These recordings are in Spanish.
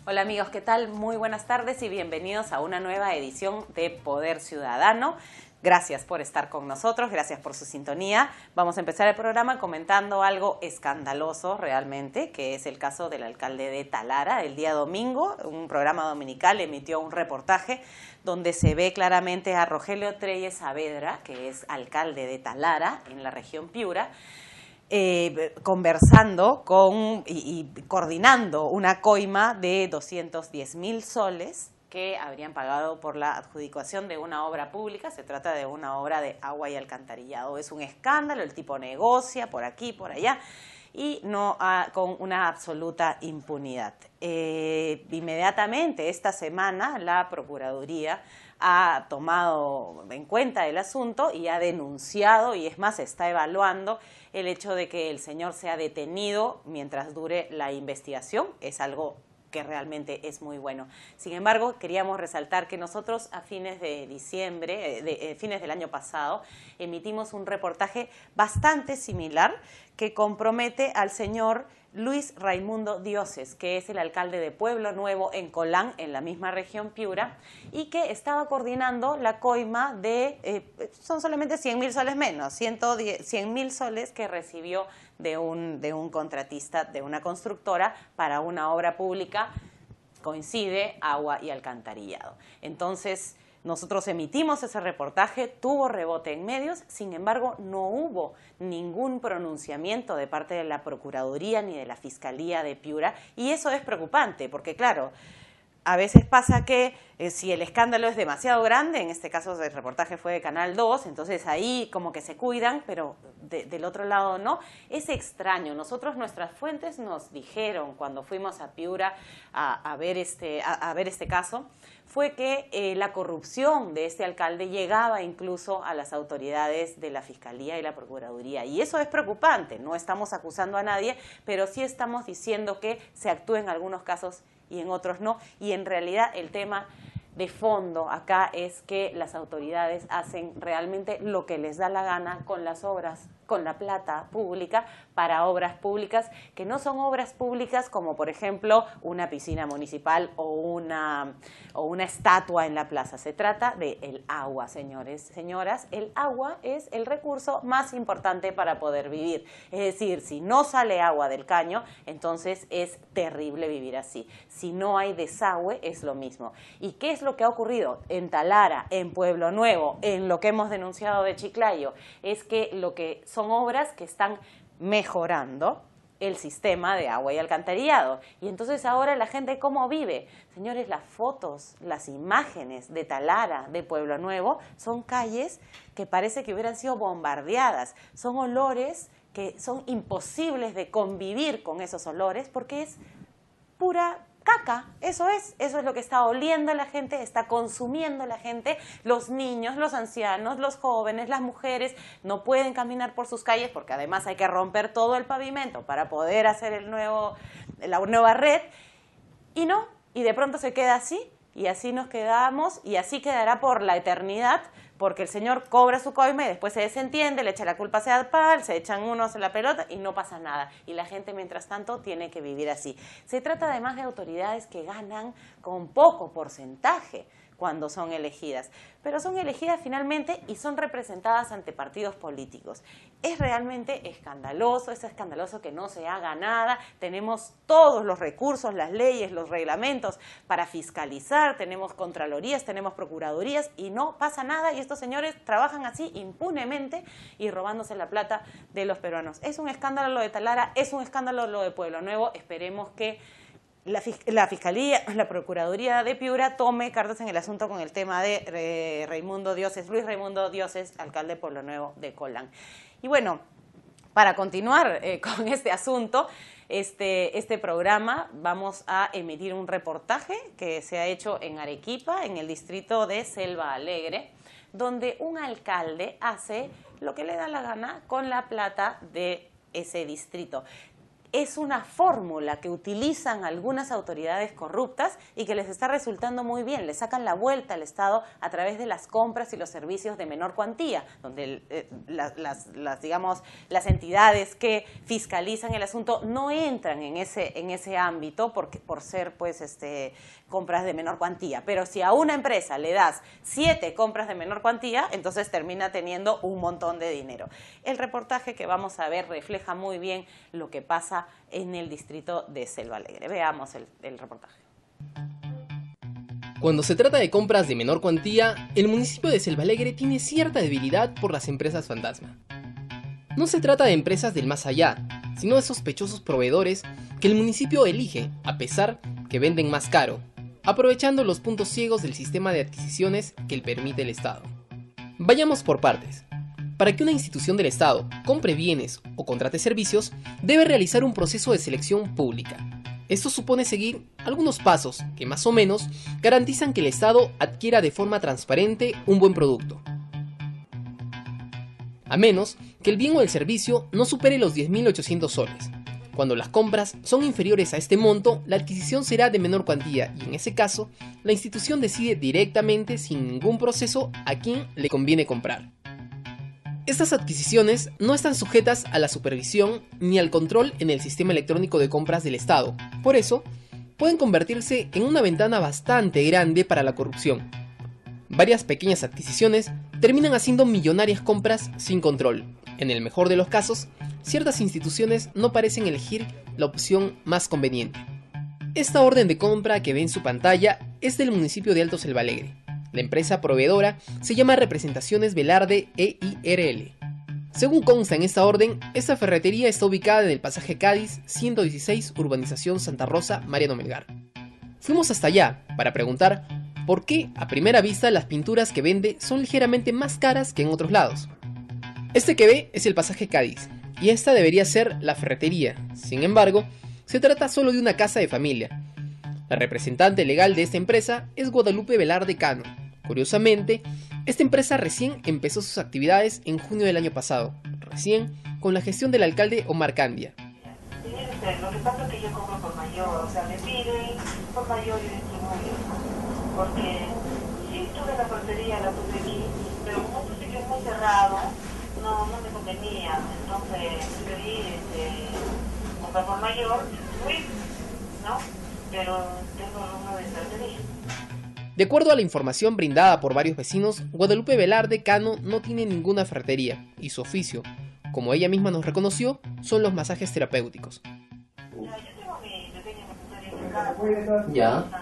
Hola amigos, ¿qué tal? Muy buenas tardes y bienvenidos a una nueva edición de Poder Ciudadano. Gracias por estar con nosotros, gracias por su sintonía. Vamos a empezar el programa comentando algo escandaloso realmente, que es el caso del alcalde de Talara. El día domingo, un programa dominical emitió un reportaje donde se ve claramente a Rogelio Treyes Saavedra, que es alcalde de Talara, en la región Piura, conversando y coordinando una coima de 210.000 soles que habrían pagado por la adjudicación de una obra pública. Se trata de una obra de agua y alcantarillado. Es un escándalo, el tipo negocia por aquí, por allá, y no con una absoluta impunidad. Inmediatamente esta semana la Procuraduría ha tomado en cuenta el asunto y ha denunciado, y es más, está evaluando el hecho de que el señor sea detenido mientras dure la investigación. Es algo que realmente es muy bueno. Sin embargo, queríamos resaltar que nosotros a fines de diciembre, fines del año pasado, emitimos un reportaje bastante similar que compromete al señor Luis Raimundo Dioses, que es el alcalde de Pueblo Nuevo en Colán, en la misma región Piura, y que estaba coordinando la coima de, son solamente 100.000 soles menos, 100.000 soles que recibió de un contratista, de una constructora, para una obra pública, coincide, agua y alcantarillado. Entonces, nosotros emitimos ese reportaje, tuvo rebote en medios, sin embargo, no hubo ningún pronunciamiento de parte de la Procuraduría ni de la Fiscalía de Piura, y eso es preocupante, porque claro, a veces pasa que si el escándalo es demasiado grande, en este caso el reportaje fue de Canal 2, entonces ahí como que se cuidan, pero del otro lado no. Es extraño. Nosotros, nuestras fuentes nos dijeron cuando fuimos a Piura a ver este caso, fue que la corrupción de este alcalde llegaba incluso a las autoridades de la Fiscalía y la Procuraduría. Y eso es preocupante. No estamos acusando a nadie, pero sí estamos diciendo que se actúa en algunos casos y en otros no, y en realidad el tema de fondo acá es que las autoridades hacen realmente lo que les da la gana con las obras, con la plata pública, para obras públicas que no son obras públicas como por ejemplo una piscina municipal o una estatua en la plaza. Se trata del agua, señores, señoras. El agua es el recurso más importante para poder vivir. Es decir, si no sale agua del caño, entonces es terrible vivir así. Si no hay desagüe, es lo mismo. ¿Y qué es lo que ha ocurrido en Talara, en Pueblo Nuevo, en lo que hemos denunciado de Chiclayo? Es que lo que son obras que están mejorando el sistema de agua y alcantarillado. Y entonces ahora la gente, ¿cómo vive? Señores, las fotos, las imágenes de Talara, de Pueblo Nuevo, son calles que parece que hubieran sido bombardeadas. Son olores que son imposibles de convivir con esos olores porque es pura caca. Eso es lo que está oliendo la gente, está consumiendo la gente. Los niños, los ancianos, los jóvenes, las mujeres no pueden caminar por sus calles porque además hay que romper todo el pavimento para poder hacer la nueva red, y de pronto se queda así, y así nos quedamos, y así quedará por la eternidad, porque el señor cobra su coima y después se desentiende, le echa la culpa a Seadpal, se echan unos en la pelota y no pasa nada. Y la gente, mientras tanto, tiene que vivir así. Se trata además de autoridades que ganan con poco porcentaje cuando son elegidas, pero son elegidas finalmente y son representadas ante partidos políticos. Es realmente escandaloso, es escandaloso que no se haga nada. Tenemos todos los recursos, las leyes, los reglamentos para fiscalizar, tenemos contralorías, tenemos procuradurías y no pasa nada, y estos señores trabajan así impunemente y robándose la plata de los peruanos. Es un escándalo lo de Talara, es un escándalo lo de Pueblo Nuevo. Esperemos que la Fiscalía, la Procuraduría de Piura tome cartas en el asunto con el tema de Luis Raimundo Dioses, alcalde de Pueblo Nuevo de Colán. Y bueno, para continuar con este asunto, este programa, vamos a emitir un reportaje que se ha hecho en Arequipa, en el distrito de Selva Alegre, donde un alcalde hace lo que le da la gana con la plata de ese distrito. es una fórmula que utilizan algunas autoridades corruptas y que les está resultando muy bien. Le sacan la vuelta al Estado a través de las compras y los servicios de menor cuantía, donde digamos, las entidades que fiscalizan el asunto no entran en ese ámbito por ser pues compras de menor cuantía. Pero si a una empresa le das 7 compras de menor cuantía, entonces termina teniendo un montón de dinero. El reportaje que vamos a ver refleja muy bien lo que pasa en el distrito de Selva Alegre. Veamos el reportaje. Cuando se trata de compras de menor cuantía, el municipio de Selva Alegre tiene cierta debilidad por las empresas fantasma. No se trata de empresas del más allá, sino de sospechosos proveedores que el municipio elige, a pesar que venden más caro, aprovechando los puntos ciegos del sistema de adquisiciones que le permite el Estado. Vayamos por partes. Para que una institución del Estado compre bienes o contrate servicios, debe realizar un proceso de selección pública. Esto supone seguir algunos pasos que más o menos garantizan que el Estado adquiera de forma transparente un buen producto. A menos que el bien o el servicio no supere los 10.800 soles. Cuando las compras son inferiores a este monto, la adquisición será de menor cuantía y en ese caso, la institución decide directamente sin ningún proceso a quién le conviene comprar. Estas adquisiciones no están sujetas a la supervisión ni al control en el sistema electrónico de compras del Estado. Por eso, pueden convertirse en una ventana bastante grande para la corrupción. Varias pequeñas adquisiciones terminan haciendo millonarias compras sin control. En el mejor de los casos, ciertas instituciones no parecen elegir la opción más conveniente. Esta orden de compra que ve en su pantalla es del municipio de Alto Selva Alegre. La empresa proveedora se llama Representaciones Velarde EIRL. Según consta en esta orden, esta ferretería está ubicada en el pasaje Cádiz 116, urbanización Santa Rosa, Mariano Melgar. Fuimos hasta allá para preguntar por qué a primera vista las pinturas que vende son ligeramente más caras que en otros lados. Este que ve es el pasaje Cádiz, y esta debería ser la ferretería. Sin embargo, se trata solo de una casa de familia. La representante legal de esta empresa es Guadalupe Velarde Cano. Curiosamente, esta empresa recién empezó sus actividades en junio del año pasado, recién con la gestión del alcalde Omar Candia. Lo que pasa es que yo compro por mayor, o sea, me piden por mayor y distribuyo, porque sí tuve la portería, la tuve aquí, pero como esto sí que es muy cerrado, no me convenía, entonces preferí comprar por mayor, distribuir, ¿no? Pero tengo uno de ferretería. De acuerdo a la información brindada por varios vecinos, Guadalupe Velarde Cano no tiene ninguna ferretería y su oficio, como ella misma nos reconoció, son los masajes terapéuticos. Yo tengo mi pequeña ferretería en casa. Ya.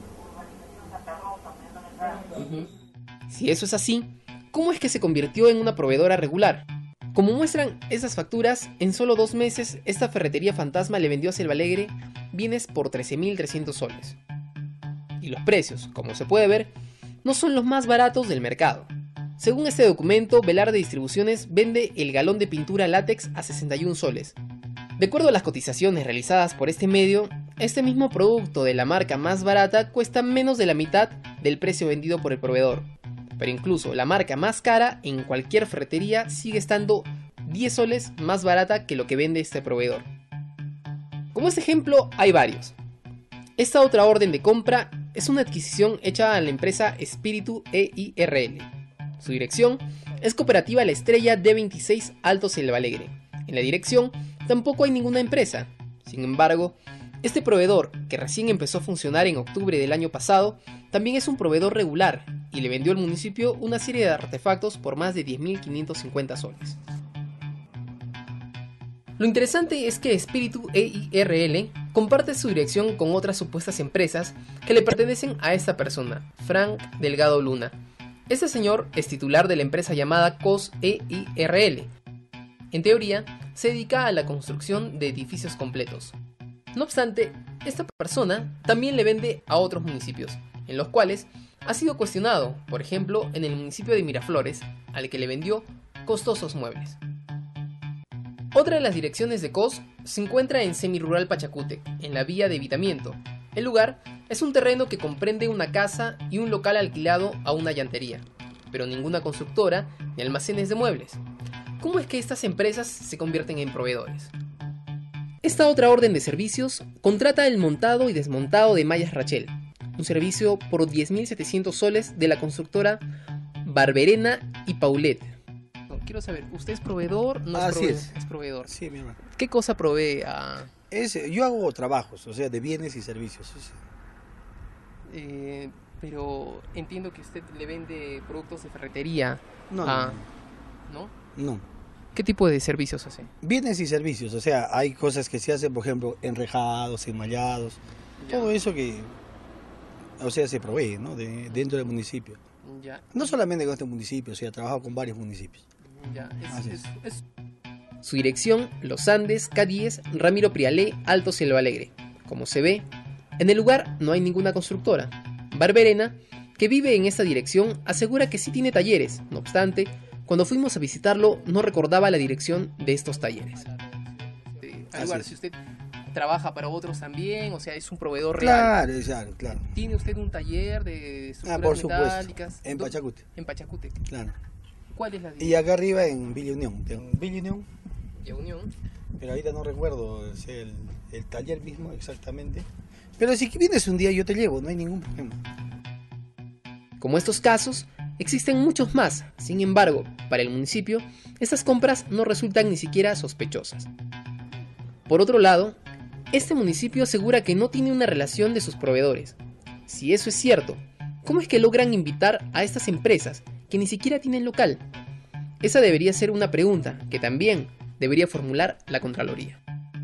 Si eso es así, ¿cómo es que se convirtió en una proveedora regular? Como muestran esas facturas, en solo 2 meses esta ferretería fantasma le vendió a Selva Alegre bienes por 13.300 soles. Y los precios, como se puede ver, no son los más baratos del mercado. Según este documento, Velarde Distribuciones vende el galón de pintura látex a 61 soles. De acuerdo a las cotizaciones realizadas por este medio, este mismo producto de la marca más barata cuesta menos de la mitad del precio vendido por el proveedor. Pero incluso la marca más cara en cualquier ferretería sigue estando 10 soles más barata que lo que vende este proveedor. Como este ejemplo hay varios. Esta otra orden de compra es una adquisición hecha a la empresa Espíritu EIRL. Su dirección es Cooperativa La Estrella D26 Alto Selva Alegre. En la dirección tampoco hay ninguna empresa. Sin embargo, este proveedor, que recién empezó a funcionar en octubre del año pasado, también es un proveedor regular y le vendió al municipio una serie de artefactos por más de 10.550 soles. Lo interesante es que Espíritu EIRL comparte su dirección con otras supuestas empresas que le pertenecen a esta persona, Frank Delgado Luna. Este señor es titular de la empresa llamada COS EIRL. En teoría, se dedica a la construcción de edificios completos. No obstante, esta persona también le vende a otros municipios, en los cuales ha sido cuestionado, por ejemplo, en el municipio de Miraflores, al que le vendió costosos muebles. Otra de las direcciones de COS se encuentra en Semirural Pachacútec, en la vía de Evitamiento. El lugar es un terreno que comprende una casa y un local alquilado a una llantería, pero ninguna constructora ni almacenes de muebles. ¿Cómo es que estas empresas se convierten en proveedores? Esta otra orden de servicios contrata el montado y desmontado de mallas Rachel, un servicio por 10.700 soles de la constructora Barberena y Paulet. No, quiero saber, ¿usted es proveedor? No es Así proveedor. es. Es proveedor. Sí, mi hermano. ¿Qué cosa provee a...? Yo hago trabajos, o sea, de bienes y servicios. Sí, sí. Pero entiendo que usted le vende productos de ferretería. No, a... ¿No? no. ¿Qué tipo de servicios hace? Bienes y servicios, o sea, hay cosas que se hacen, por ejemplo, enrejados, enmallados, Ya. todo eso que, o sea, se provee, ¿no? Dentro del municipio. Ya. No solamente con este municipio, o sea, trabajo con varios municipios. Ya. Así es. Su dirección, Los Andes, K10, Ramiro Prialé, Alto Selva Alegre. Como se ve, en el lugar no hay ninguna constructora. Barberena, que vive en esta dirección, asegura que sí tiene talleres. No obstante, cuando fuimos a visitarlo, no recordaba la dirección de estos talleres. Así es. Si usted trabaja para otros también, o sea, es un proveedor real. Claro. ¿Tiene usted un taller de estructuras Por supuesto, metálicas? en Pachacute. En Pachacute. Claro. ¿Cuál es la Y acá arriba en Villa Unión. Villa Unión, Unión? pero ahorita no recuerdo o sea, el taller mismo exactamente. Pero si vienes un día yo te llevo, no hay ningún problema. Como estos casos, existen muchos más. Sin embargo, para el municipio, estas compras no resultan ni siquiera sospechosas. Por otro lado, este municipio asegura que no tiene una relación de sus proveedores. Si eso es cierto, ¿cómo es que logran invitar a estas empresas que ni siquiera tienen local? Esa debería ser una pregunta que también debería formular la Contraloría.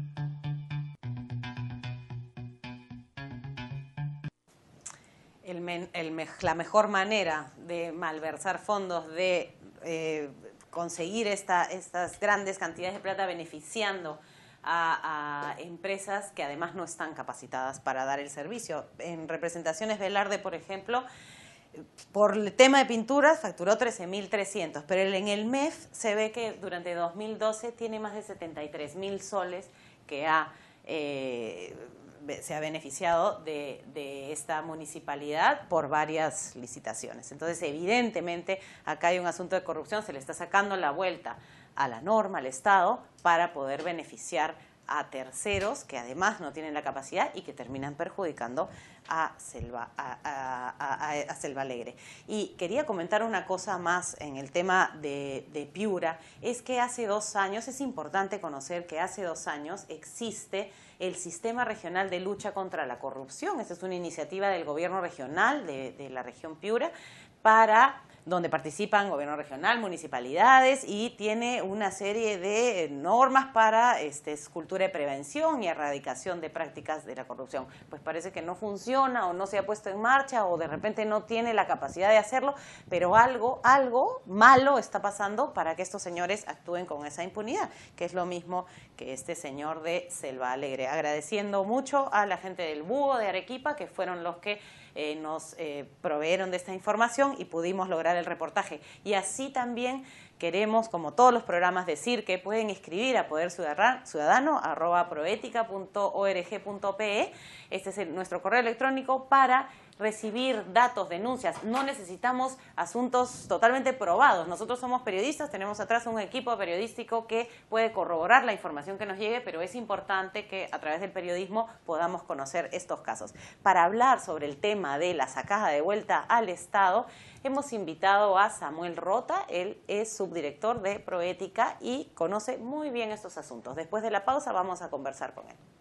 La mejor manera de malversar fondos, de conseguir estas grandes cantidades de plata beneficiando a empresas que además no están capacitadas para dar el servicio. En Representaciones Velarde, por ejemplo, por el tema de pinturas facturó 13.300, pero en el MEF se ve que durante 2012 tiene más de 73.000 soles que se ha beneficiado de esta municipalidad por varias licitaciones. Entonces, evidentemente, acá hay un asunto de corrupción, se le está sacando la vuelta a la norma, al Estado, para poder beneficiar a terceros que además no tienen la capacidad y que terminan perjudicando a Selva Alegre. Y quería comentar una cosa más en el tema de Piura, es que hace 2 años, es importante conocer que hace 2 años existe el Sistema Regional de Lucha contra la Corrupción. Esta es una iniciativa del gobierno regional de la región Piura, donde participan gobierno regional, municipalidades, y tiene una serie de normas para cultura de prevención y erradicación de prácticas de la corrupción. Pues parece que no funciona o no se ha puesto en marcha o de repente no tiene la capacidad de hacerlo, pero algo malo está pasando para que estos señores actúen con esa impunidad, que es lo mismo que este señor de Selva Alegre. Agradeciendo mucho a la gente del Búho de Arequipa, que fueron los que nos proveyeron de esta información y pudimos lograr el reportaje. Y así también queremos, como todos los programas, decir que pueden escribir a poderciudadano@proetica.org.pe. Este es nuestro correo electrónico para recibir datos, denuncias. No necesitamos asuntos totalmente probados. Nosotros somos periodistas, tenemos atrás un equipo periodístico que puede corroborar la información que nos llegue, pero es importante que a través del periodismo podamos conocer estos casos. Para hablar sobre el tema de la sacada de vuelta al Estado, hemos invitado a Samuel Rota. Él es subdirector de Proética y conoce muy bien estos asuntos. Después de la pausa vamos a conversar con él.